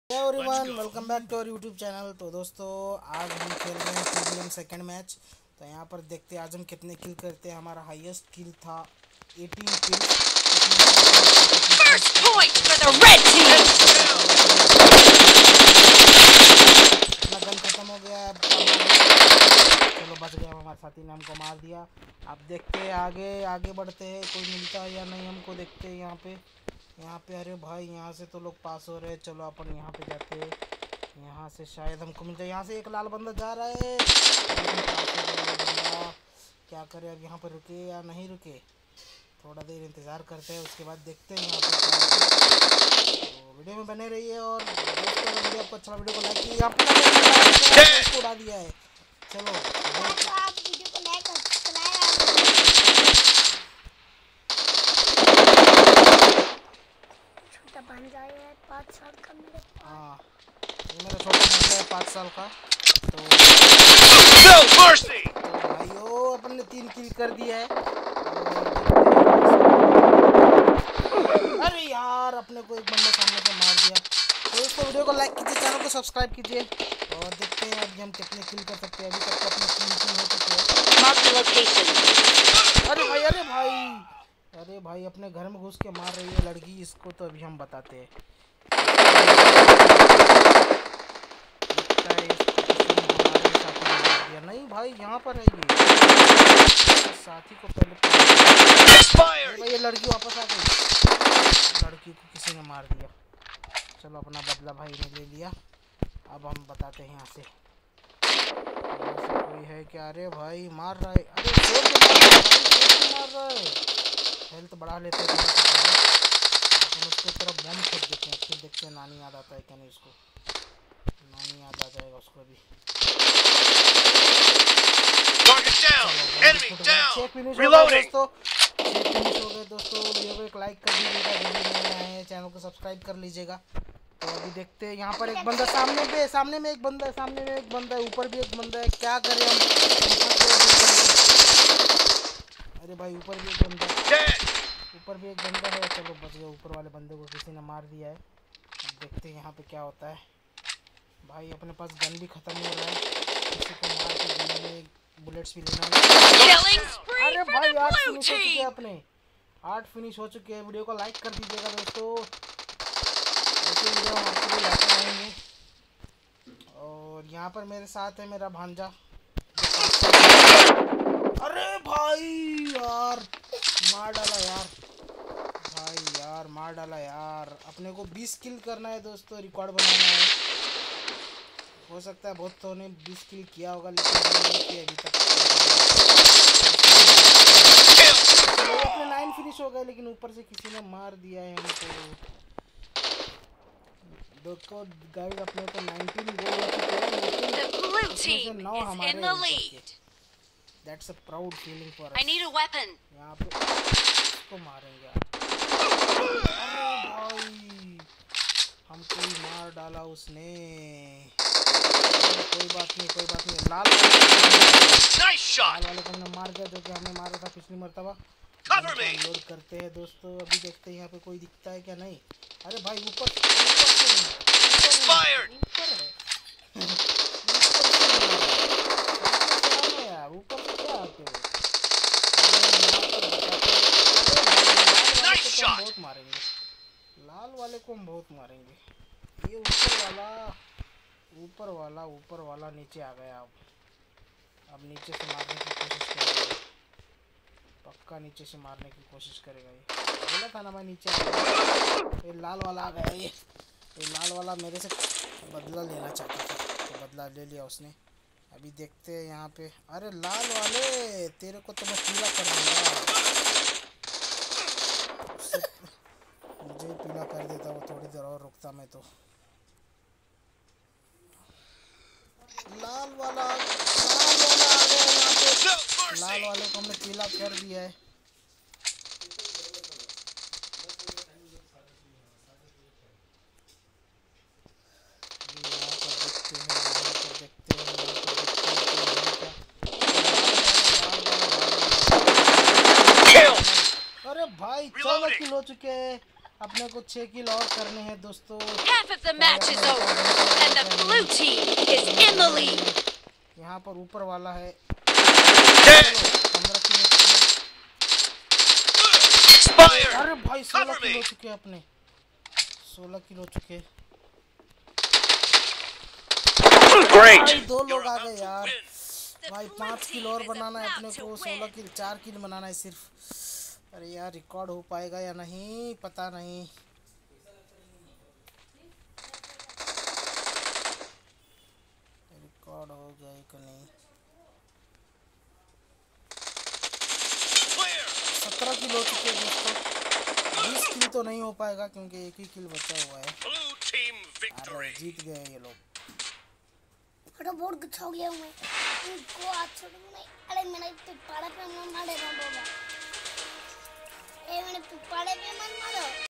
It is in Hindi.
Everyone welcome back to our YouTube channel. तो दोस्तों आज हम खेल रहे हैं TDM सेकंड मैच। तो यहाँ पर देखते हैं आज हम कितने किल करते हैं। हमारा हाईएस्ट किल था 18 kill. First point for the red team. अपना गन खत्म हो गया है। चलो बच गया, हमारे साथी ने हमको मार दिया। अब देखते हैं आगे बढ़ते हैं, कोई मिलता है या नहीं हमको। देखते हैं यहाँ पे अरे भाई यहाँ से तो लोग पास हो रहे हैं। चलो अपन यहाँ पे जाते हैं, यहाँ से शायद हमको मिल जाए। यहाँ से एक लाल बंदा जा रहा है, बंदा क्या करे अब, यहाँ पर रुके या नहीं रुके। थोड़ा देर इंतज़ार करते हैं, उसके बाद देखते हैं यहाँ पे। तो वीडियो में बने रहिए और दोस्तों वीडियो आपको अच्छा वीडियो को लाइक कीजिए। यहाँ पर उड़ा दिया है। चलो आप वीडियो को लाइक बन जाए 5 साल का मेरे। हाँ ये मेरा छोटा बंदा है 5 साल का। तो भाइयों अपन ने 3 किल कर दिया है। अरे यार अपने को एक बंदा सामने से मार दिया। तो दोस्तों वीडियो को लाइक कीजिए, चैनल को सब्सक्राइब कीजिए और देखते हैं अभी हम कितने किल कर सकते हैं। अभी तक तो अपने 3 किल हो चुके हैं। अरे भाई अपने घर में घुस के मार रही है लड़की, इसको तो अभी हम बताते हैं। नहीं भाई यहाँ पर है ये साथी को पहले भाई ये लड़की वापस आ गई। लड़की को किसी ने मार दिया। चलो अपना बदला भाई ने ले लिया। अब हम बताते हैं यहाँ से कोई है क्या। अरे भाई मार रहा है, अरे मार रहा है। हेल्थ बढ़ा लेते हैं अपन उसके तरफ बम फेंक देते हैं, फिर देखते हैं नानी याद आता है क्या नहीं। उसको नानी याद आ जाएगा उसको भी। दोस्तों वीडियो को एक लाइक कर दीजिएगा, वीडियो में आए हैं चैनल को सब्सक्राइब कर लीजिएगा। तो अभी देखते हैं यहाँ पर एक बंदा सामने में एक बंदा है, ऊपर भी एक बंदा है। क्या करें हम। अरे भाई ऊपर भी एक बंदा है। चलो बच गया, ऊपर वाले बंदे को किसी ने मार दिया है। अब देखते हैं यहाँ पे क्या होता है। भाई अपने पास गन भी खत्म हो रहा है, किसी को मार के गन में बुलेट्स भी लेना है। अरे भाई 8 फिनिश हो चुके हैं अपने, 8 फिनिश हो चुके हैं। वीडियो को लाइक कर दीजिएगा दोस्तों, ऐसे वीडियो हम आपके लिए लाते रहेंगे। और यहाँ पर मेरे साथ है मेरा भांजा। अरे भाई यार मार डाला यार। अपने को 20 किल करना है दोस्तों, रिकॉर्ड बनाना है। हो सकता है बहुत तो ने 20 किल किया होगा, लेकिन अभी तक अपने 9 फिनिश हो गए, लेकिन ऊपर से किसी ने मार दिया है हमको। देखो गाइस अपने को 19 गोल हो चुके हैं, 9 हमारे। That's a proud feeling for us. I need a weapon. यहाँ पे इसको मारेंगे आज। अरे भाई हमको ही मार डाला उसने। कोई बात नहीं। लाल वाले को हमने मार दिया, जो कि हमने मारा था पिछली मर्तबा। लोड करते हैं दोस्तों, अभी देखते हैं यहाँ पे कोई दिखता है क्या नहीं। अरे भाई ऊपर से क्या आते हो। बहुत मारेंगे लाल वाले को, हम बहुत मारेंगे। ये ऊपर वाला नीचे आ गया। अब नीचे से मारने की कोशिश करेगा, पक्का नीचे से मारने की कोशिश करेगा। ये बोला था ना मैं नीचे आ गया। ये लाल वाला आ गया। ये लाल वाला मेरे से बदला लेना चाहता था, तो बदला ले लिया उसने। अभी देखते हैं यहाँ पे। अरे लाल वाले तेरे को तो मैं पीला कर दूंगा। मुझे पीला कर देता वो, थोड़ी देर और रुकता मैं तो। लाल वाला आ गया यहाँ पे। लाल वाले को हमने पीला कर दिया है। अरे भाई 14 किल हो चुके हैं। अपने को 6 किल और करने हैं दोस्तों। Half of the match is over, and the blue team is in the lead. यहाँ पर ऊपर वाला है 15 किलो चुके। अरे भाई 16 किलो चुके अपने, 16 किलो चुके। भाई 2 लोग आ गए यार। भाई 5 किल और बनाना है अपने को, 16 किल 4 किल बनाना है सिर्फ। अरे यार रिकॉर्ड हो पाएगा या नहीं पता नहीं। रिकॉर्ड हो गया कि नहीं। 17 किल हो चुके हैं दोस्तों। 20 किल तो नहीं हो पाएगा क्योंकि एक ही किल बचा हुआ है। अरे जीत गए ये लोग। अरे बहुत गुस्सा हो गया मैं इनको आज छोड़ूंगा नहीं। अरे मैंने पिपाड़े पे मत मारे ना बाबा। ए मैंने पिपाड़े पे मत मारो।